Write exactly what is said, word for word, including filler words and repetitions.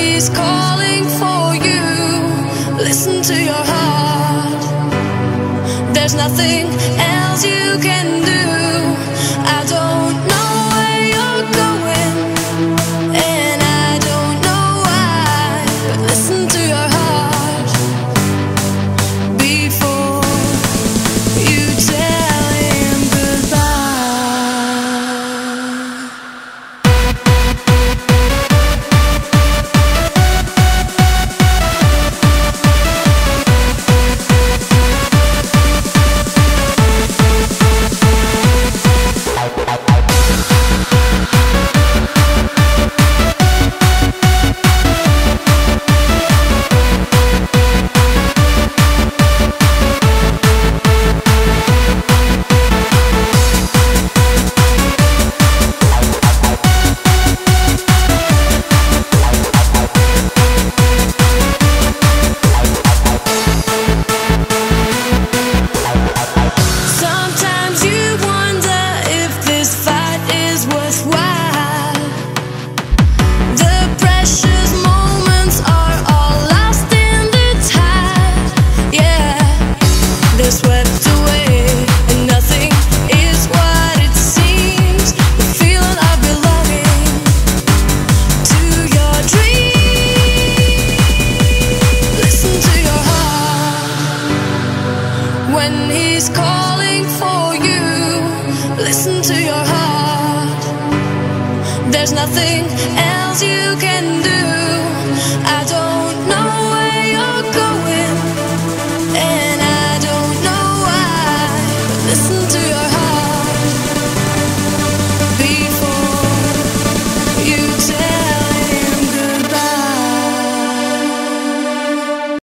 he's calling for you, listen to your heart. There's nothing else you can do. I don't know where you're going, and I don't know why, but listen to your heart before you tell him there's nothing else you can do.